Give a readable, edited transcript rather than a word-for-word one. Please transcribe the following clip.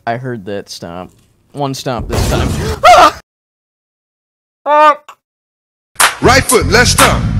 I heard that stomp. One stomp this time. Right foot, let's stomp.